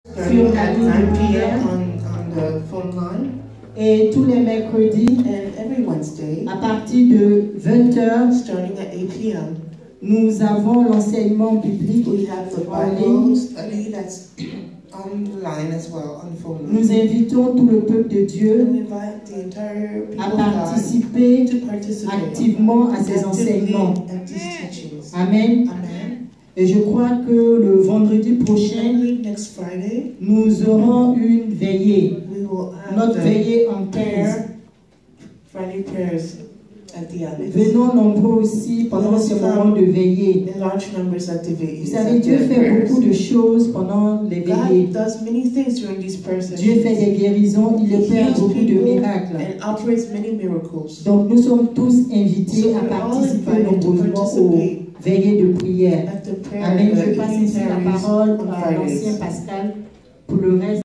sur la ligne de 9 prière. p.m. on the phone line. Et tous les mercredis, And every Wednesday, à partir de 20h, starting at 8 p.m., nous avons l'enseignement biblique we have the en Bible ligne. study that's online as well, on the phone line. Nous invitons tout le peuple de We Dieu invite the entire à people of God participer to participate activement à ces actively enseignements. at these teachings. Amen. Amen. Et je crois que le vendredi And prochain, next Friday, nous aurons une veillée, we will have notre the veillée en 15. prayer, Friday prayers at the Annex. Venons nombreux aussi pendant ce moment de veillée. In large numbers at the veillées. Vous savez, Dieu fait beaucoup de choses pendant les veillées. God does many things during these prayers. Dieu fait des guérisons, il opère beaucoup de miracles. And operates many miracles. Donc nous sommes tous invités à participer nombreusement aux veillées de prière. Amen. Je passe ici la parole à l'ancien Pascal pour le reste.